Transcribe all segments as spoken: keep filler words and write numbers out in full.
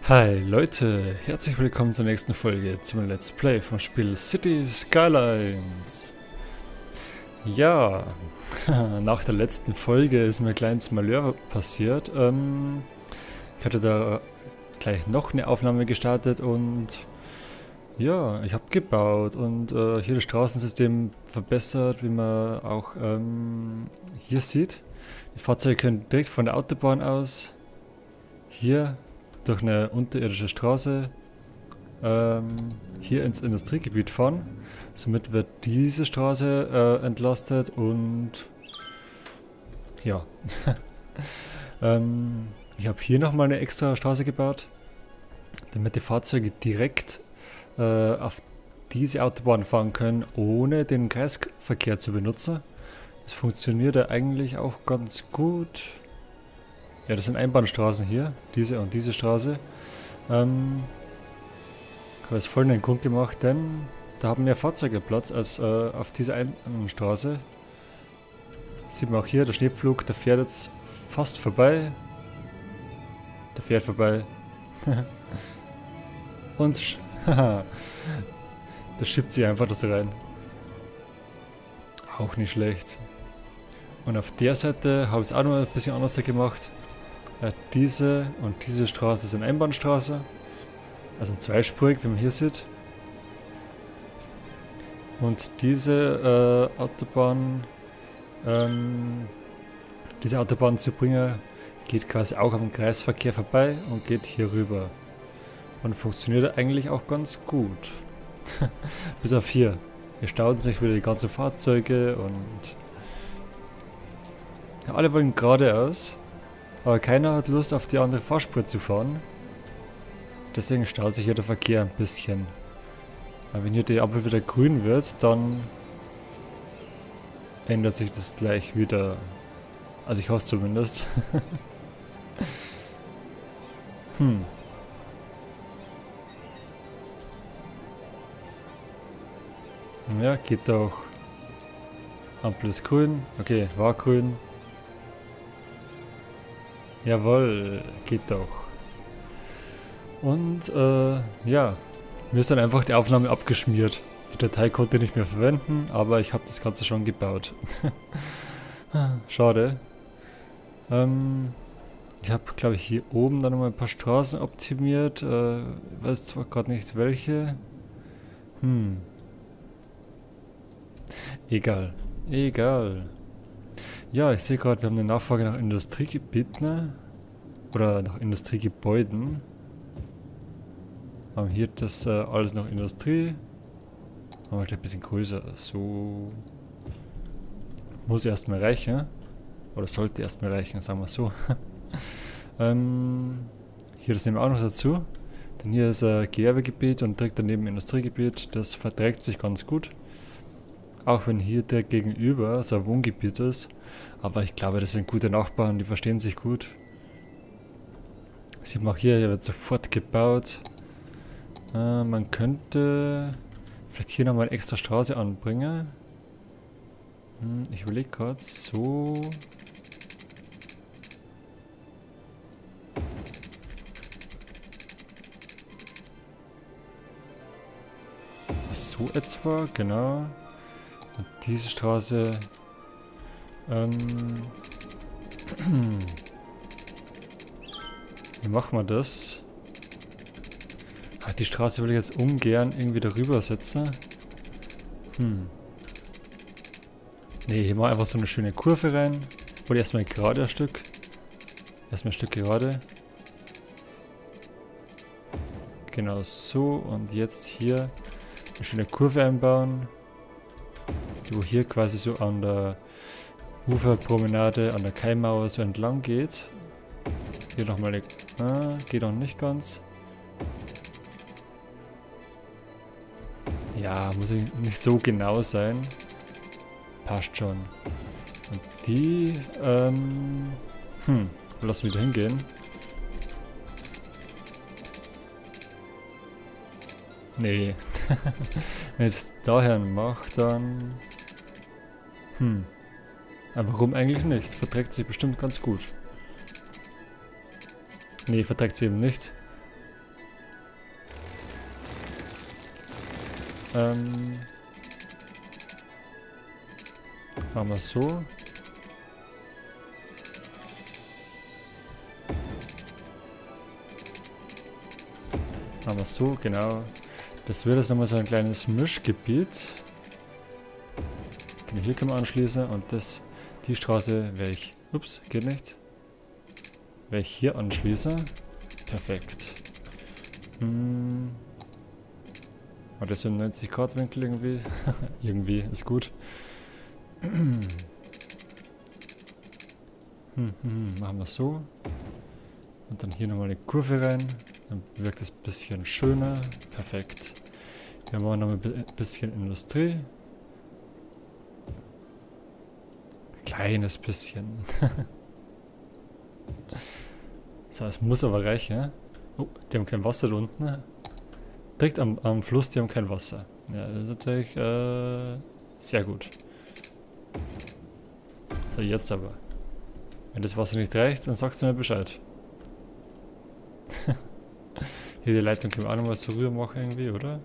Hi Leute, herzlich willkommen zur nächsten Folge zum Let's Play vom Spiel City Skylines. Ja, nach der letzten Folge ist mir ein kleines Malheur passiert. Ähm, ich hatte da gleich noch eine Aufnahme gestartet und ja, ich habe gebaut und äh, hier das Straßensystem verbessert, wie man auch ähm, hier sieht. Die Fahrzeuge können direkt von der Autobahn aus hier durch eine unterirdische Straße ähm, hier ins Industriegebiet fahren. Somit wird diese Straße äh, entlastet und ja. ähm, ich habe hier nochmal eine extra Straße gebaut, damit die Fahrzeuge direkt äh, auf diese Autobahn fahren können, ohne den Kreisverkehr zu benutzen. Das funktioniert ja eigentlich auch ganz gut. Ja, das sind Einbahnstraßen hier, diese und diese Straße. Ähm, habe es voll in den Grund gemacht, denn da haben mehr Fahrzeuge Platz als äh, auf dieser Einbahnstraße. Sieht man auch hier, der Schneepflug, der fährt jetzt fast vorbei. Der fährt vorbei. Und haha, da schiebt sich einfach das rein. Auch nicht schlecht. Und auf der Seite habe ich es auch noch ein bisschen anders gemacht. Ja, diese und diese Straße sind Einbahnstraße, also zweispurig, wie man hier sieht. Und diese äh, Autobahn, ähm, diese Autobahn zu bringen, geht quasi auch am Kreisverkehr vorbei und geht hier rüber. Und funktioniert eigentlich auch ganz gut. Bis auf hier. Hier stauen sich wieder die ganzen Fahrzeuge und ja, alle wollen geradeaus. Aber keiner hat Lust, auf die andere Fahrspur zu fahren. Deswegen staut sich hier der Verkehr ein bisschen. Aber wenn hier die Ampel wieder grün wird, dann ändert sich das gleich wieder. Also ich hoffe zumindest. hm. Ja, geht doch. Ampel ist grün. Okay, war grün. Jawohl, geht doch. Und äh, ja, mir ist dann einfach die Aufnahme abgeschmiert. Die Datei konnte ich nicht mehr verwenden, aber ich habe das Ganze schon gebaut. Schade. Ähm, ich habe, glaube ich, hier oben dann nochmal ein paar Straßen optimiert. Äh, weiß zwar gerade nicht welche. Hm. Egal. Egal. Ja, ich sehe gerade, wir haben eine Nachfrage nach Industriegebieten oder nach Industriegebäuden. Haben hier das äh, alles noch Industrie. Machen wir gleich ein bisschen größer. So. Muss erstmal reichen. Oder sollte erstmal reichen, sagen wir so. ähm, hier das nehmen wir auch noch dazu. Denn hier ist ein Gewerbegebiet und direkt daneben Industriegebiet. Das verträgt sich ganz gut. Auch wenn hier der gegenüber so ein Wohngebiet ist. Aber ich glaube, das sind gute Nachbarn, die verstehen sich gut. Sieht man auch hier, hier wird sofort gebaut. Äh, man könnte vielleicht hier nochmal eine extra Straße anbringen. Hm, ich überlege gerade, so. So etwa, genau. Und diese Straße. Ähm. Wie machen wir das? Ah, die Straße will ich jetzt ungern irgendwie darüber setzen. Hm. Ne, hier mal einfach so eine schöne Kurve rein. Oder erstmal gerade ein Stück. Erstmal ein Stück gerade. Genau so. Und jetzt hier eine schöne Kurve einbauen. Wo hier quasi so an der Uferpromenade, an der Kaimauer so entlang geht. Hier nochmal eine... Ah, geht noch nicht ganz. Ja, muss ich nicht so genau sein. Passt schon. Und die... Ähm... Hm, lass wieder hingehen. Nee. Wenn ich es daher mache, dann... Hm. Aber warum eigentlich nicht? Verträgt sich bestimmt ganz gut. Nee, verträgt sie eben nicht. Ähm, machen wir so. Machen wir so, genau. Das wird jetzt nochmal so ein kleines Mischgebiet. Genau, hier können wir anschließen und das, die Straße werde ich, ups, geht nicht. Werde ich hier anschließen. Perfekt. Hm. War das so ein neunzig Grad Winkel irgendwie? Irgendwie, ist gut. hm, hm, machen wir so. Und dann hier nochmal eine Kurve rein. Dann wirkt es ein bisschen schöner. Perfekt. Hier machen wir noch ein bisschen Industrie. Kleines bisschen. So, es muss aber reichen. Oh, die haben kein Wasser da unten. Direkt am, am Fluss, die haben kein Wasser. Ja, das ist natürlich äh, sehr gut. So, jetzt aber. Wenn das Wasser nicht reicht, dann sagst du mir Bescheid. Hier die Leitung können wir auch nochmal so rüber machen irgendwie, oder?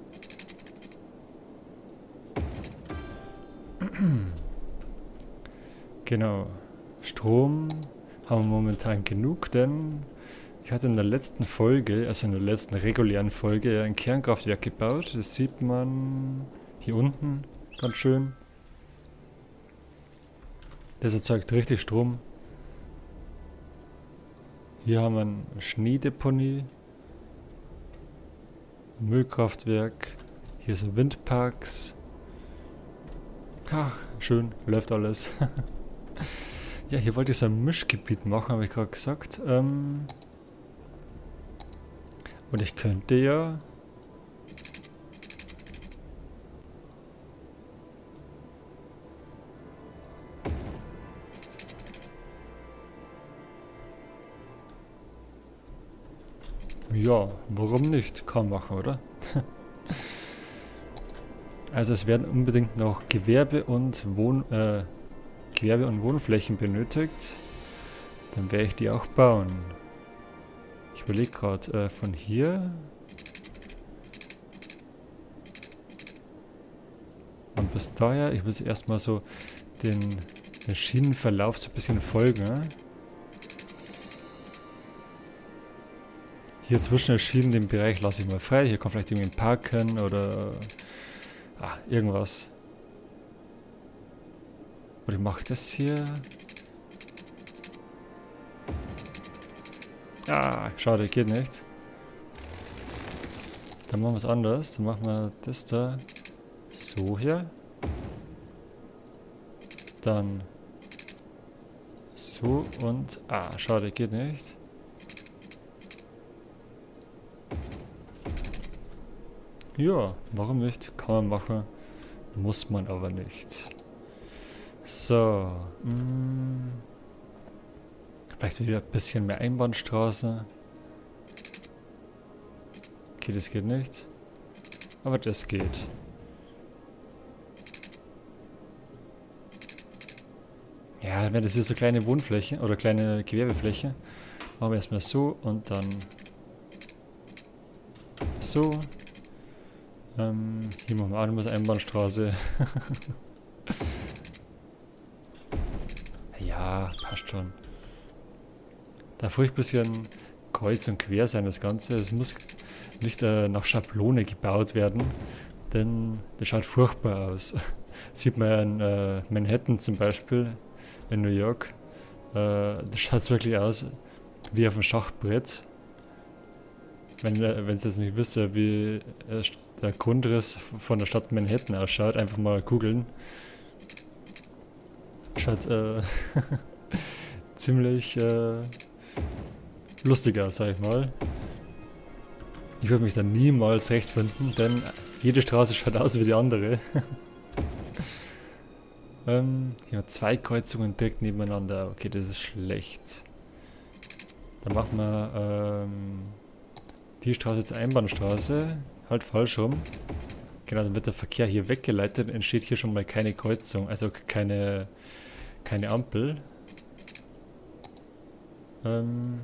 Genau. Strom haben wir momentan genug, denn ich hatte in der letzten Folge, also in der letzten regulären Folge, ein Kernkraftwerk gebaut. Das sieht man hier unten ganz schön. Das erzeugt richtig Strom. Hier haben wir eine Schneedeponie, ein Müllkraftwerk, hier sind Windparks. Ach, schön, läuft alles. Ja, hier wollte ich so ein Mischgebiet machen, habe ich gerade gesagt. Ähm Und ich könnte ja... Ja, warum nicht? Kann machen, oder? Also es werden unbedingt noch Gewerbe und Wohn... Äh, Gewerbe und Wohnflächen benötigt. Dann werde ich die auch bauen. Ich überlege gerade, äh, von hier... Und bis daher, ich muss erstmal so den, den Schienenverlauf so ein bisschen folgen. Ne? Hier zwischen den Schienen, den Bereich lasse ich mal frei. Hier kann vielleicht irgendwie ein Parken oder ah, irgendwas. Oder ich mache das hier. Ah, schade, geht nicht. Dann machen wir es anders. Dann machen wir das da so hier. Dann so und... Ah, schade, geht nicht. Ja, warum nicht? Kann man machen. Muss man aber nicht. So. Mh. Vielleicht wieder ein bisschen mehr Einbahnstraße. Okay, das geht nicht. Aber das geht. Ja, dann wäre das wieder so kleine Wohnfläche oder kleine Gewerbefläche. Machen wir erstmal so und dann so. Ähm, hier machen wir auch nochmal so Einbahnstraße. Ja, passt schon. Darf ruhig ein bisschen kreuz und quer sein, das Ganze. Es muss nicht äh, nach Schablone gebaut werden, denn das schaut furchtbar aus. Sieht man ja in äh, Manhattan zum Beispiel, in New York. Äh, das schaut wirklich aus wie auf einem Schachbrett. Wenn äh, wenn Sie jetzt nicht wissen, wie äh, der Grundriss von der Stadt Manhattan ausschaut, einfach mal googeln. Schaut äh, ziemlich äh, lustig aus, sag ich mal. Ich würde mich da niemals recht finden, denn jede Straße schaut aus wie die andere. ähm, hier haben zwei Kreuzungen direkt nebeneinander. Okay, das ist schlecht. Dann machen wir ähm, die Straße zur Einbahnstraße. Halt falsch rum. Genau, dann wird der Verkehr hier weggeleitet. Entsteht hier schon mal keine Kreuzung, also keine, keine Ampel. Ähm...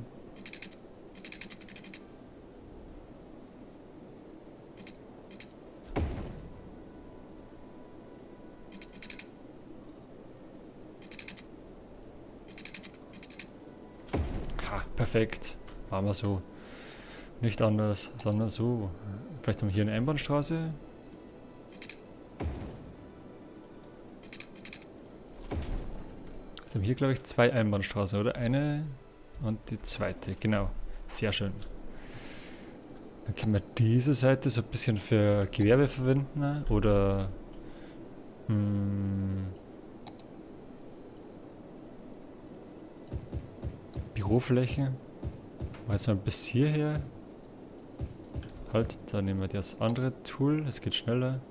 Perfekt. Machen wir so. Nicht anders, sondern so. Vielleicht haben wir hier eine Einbahnstraße. Jetzt haben wir hier, glaube ich, zwei Einbahnstraßen, oder? Eine und die zweite. Genau. Sehr schön. Dann können wir diese Seite so ein bisschen für Gewerbe verwenden. Oder... Hm, Büroflächen. Jetzt mal bis hierher. Halt, dann nehmen wir das andere Tool. Es geht schneller.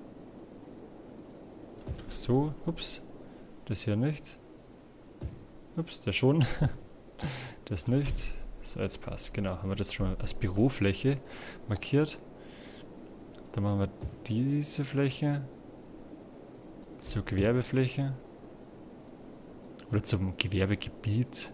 So, ups. Das hier nicht. Ups, der schon. Das nicht. So, jetzt passt. Genau, haben wir das schon mal als Bürofläche markiert. Dann machen wir diese Fläche zur Gewerbefläche. Oder zum Gewerbegebiet.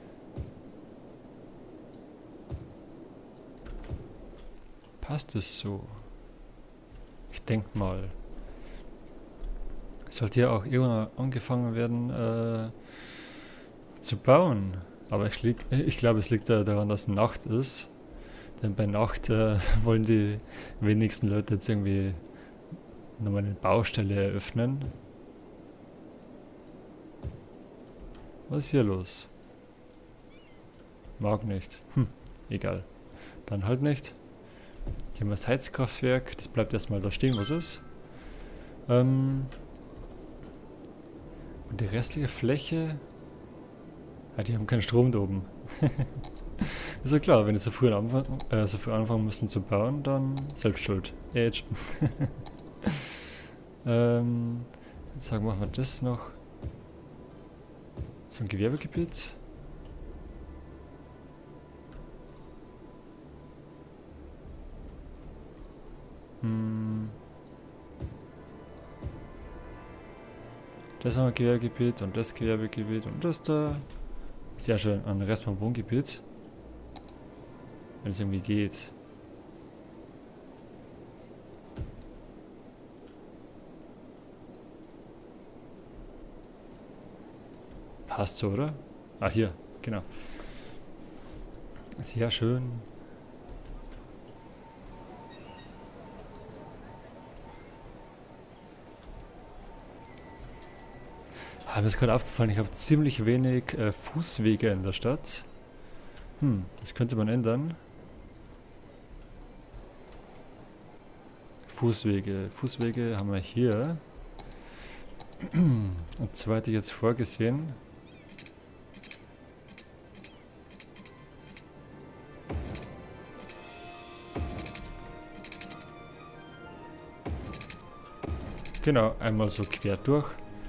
Passt es so? Ich denke mal. Es sollte hier auch irgendwann angefangen werden äh, zu bauen. Aber ich, lieg, ich glaube, es liegt ja daran, dass Nacht ist. Denn bei Nacht äh, wollen die wenigsten Leute jetzt irgendwie nochmal eine Baustelle eröffnen. Was ist hier los? Mag nicht. Hm, egal. Dann halt nicht. Hier haben wir das Heizkraftwerk. Das bleibt erstmal da stehen, was ist. Ähm Und die restliche Fläche... Ah, die haben keinen Strom da oben. Ist ja klar, wenn die so früh, anfangen, äh, so früh anfangen müssen zu bauen, dann selbst schuld. Age. ähm, jetzt sagen wir, machen wir das noch zum Gewerbegebiet. Hm. Das haben wir Gewerbegebiet und das Gewerbegebiet und das da. Sehr schön, an den Rest vom Wohngebiet. Wenn es irgendwie geht. Passt so, oder? Ah, hier, genau. Sehr schön. Ah, mir ist gerade aufgefallen, ich habe ziemlich wenig äh, Fußwege in der Stadt. Hm, das könnte man ändern. Fußwege. Fußwege haben wir hier. Und zwar hatte ich jetzt vorgesehen. Genau, einmal so quer durch.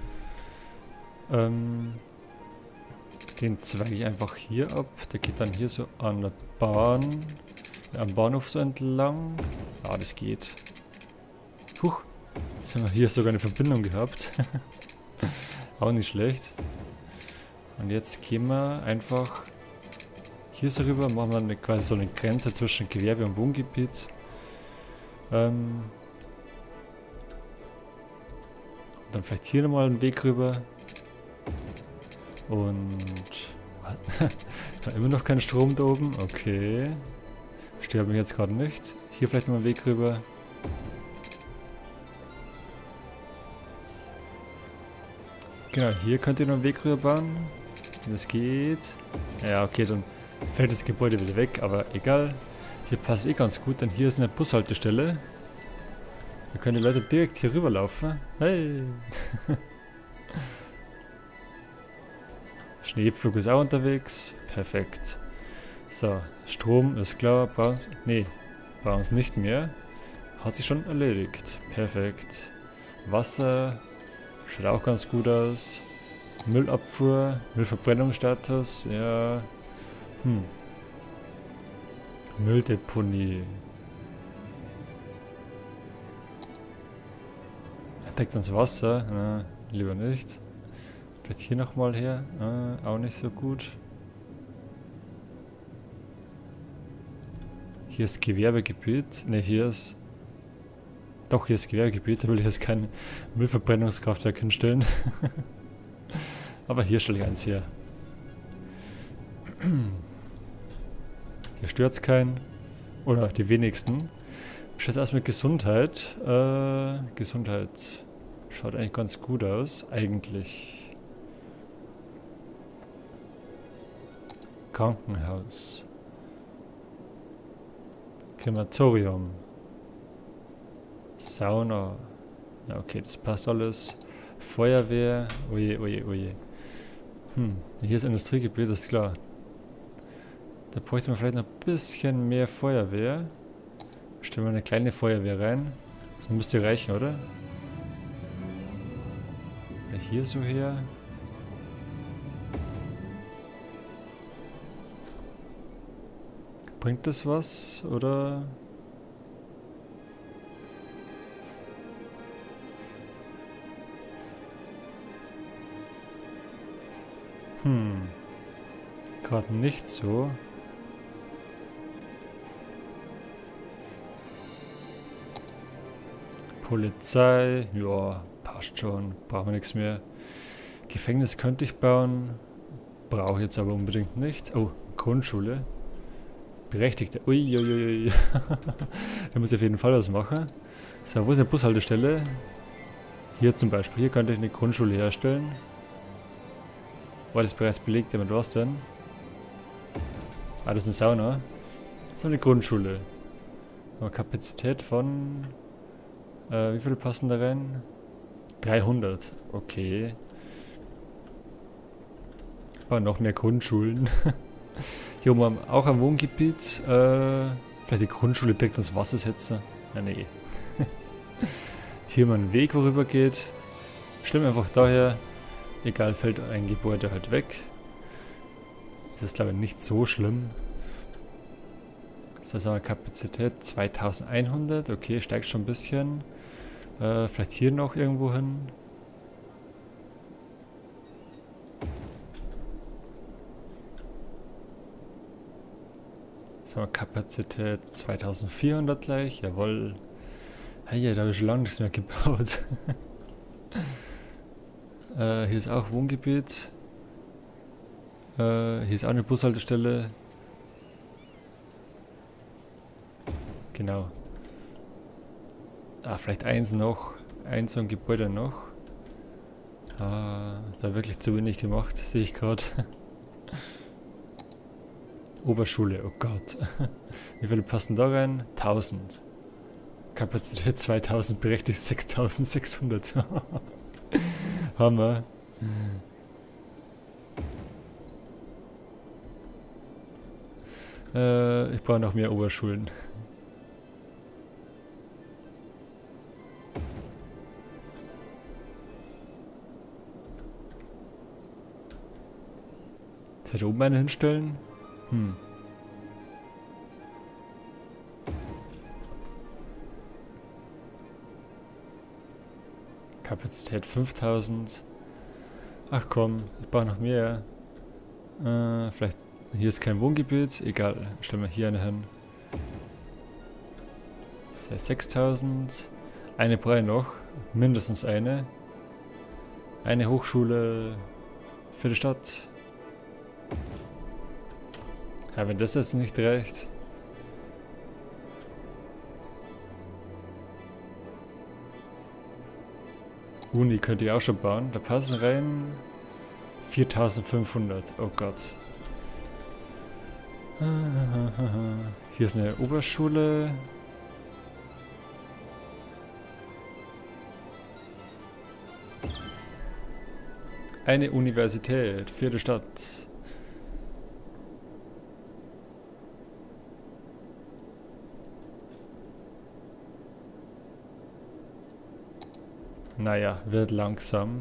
Ähm, den zweige ich einfach hier ab. Der geht dann hier so an der Bahn, am Bahnhof so entlang. Ah, das geht. Huch, jetzt haben wir hier sogar eine Verbindung gehabt. Auch nicht schlecht. Und jetzt gehen wir einfach hier so rüber, machen wir eine, quasi so eine Grenze zwischen Gewerbe und Wohngebiet. Ähm, dann vielleicht hier nochmal einen Weg rüber. Und immer noch kein Strom da oben. Okay. Sterben wir jetzt gerade nicht. Hier vielleicht nochmal einen Weg rüber. Genau, hier könnt ihr noch einen Weg rüber bauen. Wenn das geht. Ja, okay, dann fällt das Gebäude wieder weg, aber egal. Hier passt eh ganz gut, denn hier ist eine Bushaltestelle. Da können die Leute direkt hier rüber laufen. Hey! Schneepflug ist auch unterwegs. Perfekt. So, Strom ist klar. Bei uns, nee, bei uns nicht mehr. Hat sich schon erledigt. Perfekt. Wasser. Schaut auch ganz gut aus. Müllabfuhr. Müllverbrennungsstatus. Ja. Hm. Mülldeponie. Er deckt ans Wasser. Na, lieber nicht. Vielleicht hier nochmal her. Äh, auch nicht so gut. Hier ist Gewerbegebiet. Ne, hier ist... Doch, hier ist Gewerbegebiet. Da will ich jetzt kein Müllverbrennungskraftwerk hinstellen. Aber hier stelle ich eins her. Hier stört es keinen. Oder die wenigsten. Ich schätze erst mit Gesundheit. Äh, Gesundheit schaut eigentlich ganz gut aus. Eigentlich. Krankenhaus. Krematorium. Sauna. Ja, okay, das passt alles. Feuerwehr. Oje, oje, oje. Hm, hier ist Industriegebiet, ist klar. Da bräuchte man vielleicht noch ein bisschen mehr Feuerwehr. Stellen wir eine kleine Feuerwehr rein. Das müsste reichen, oder? Hier so her. Bringt das was, oder? Hm. Gerade nicht so. Polizei, ja, passt schon, brauchen wir nichts mehr. Gefängnis könnte ich bauen, brauche jetzt aber unbedingt nicht. Oh, Grundschule. Berechtigte, uiuiui. Da muss ich auf jeden Fall was machen. So, wo ist eine Bushaltestelle? Hier zum Beispiel, hier könnte ich eine Grundschule herstellen. War das bereits belegt? Ja, mit was denn? Ah, das ist eine Sauna. Das ist eine Grundschule. Aber Kapazität von... Äh, wie viele passen da rein? dreihundert. Okay. Aber noch mehr Grundschulen. Hier oben haben wir auch ein Wohngebiet. Äh, vielleicht die Grundschule direkt ins Wasser setzen. Na nee. Hier mal ein Weg, worüber geht. Schlimm einfach daher. Egal, fällt ein Gebäude halt weg. Das ist glaube ich nicht so schlimm. Das heißt aber Kapazität zweitausendeinhundert. Okay, steigt schon ein bisschen. Äh, vielleicht hier noch irgendwo hin. Jetzt haben wir Kapazität zweitausendvierhundert gleich. Jawohl. Hey, ja, da habe ich schon lange nichts mehr gebaut. äh, hier ist auch Wohngebiet. Äh, hier ist auch eine Bushaltestelle. Genau. Ah, vielleicht eins noch. Eins so ein Gebäude noch. Ah, da wirklich zu wenig gemacht, sehe ich gerade. Oberschule, oh Gott. Wie viele passen da rein? tausend. Kapazität zweitausend, berechtigt sechstausendsechshundert. Hammer. Äh, ich brauche noch mehr Oberschulen. Soll ich da oben eine hinstellen? Hm. Kapazität fünftausend. Ach komm, ich brauche noch mehr. Äh, vielleicht, hier ist kein Wohngebiet. Egal, stellen wir hier eine hin. Das heißt sechstausend. Eine brauche ich noch. Mindestens eine. Eine Hochschule für die Stadt. Ja, wenn das jetzt nicht reicht. Uni könnt ihr auch schon bauen. Da passen rein viertausendfünfhundert. Oh Gott. Hier ist eine Oberschule. Eine Universität für die Stadt. Naja, wird langsam.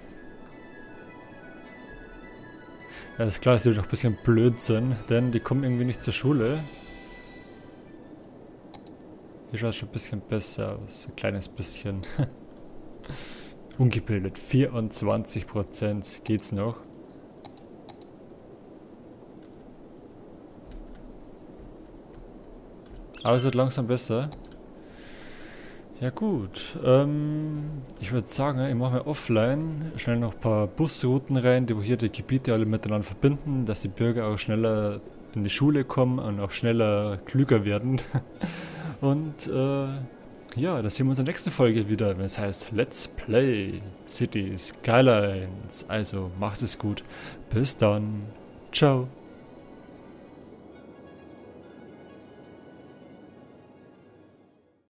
Ja, ist klar, es wird auch ein bisschen Blödsinn, denn die kommen irgendwie nicht zur Schule. Hier schaut es schon ein bisschen besser aus, ein kleines bisschen. Ungebildet, vierundzwanzig Prozent, geht's noch? Aber es wird langsam besser. Ja gut, ähm, ich würde sagen, ich mache mal offline schnell noch ein paar Busrouten rein, die hier die Gebiete alle miteinander verbinden, dass die Bürger auch schneller in die Schule kommen und auch schneller klüger werden. Und äh, ja, das sehen wir uns in der nächsten Folge wieder, wenn es heißt Let's Play Cities Skylines. Also macht es gut. Bis dann. Ciao.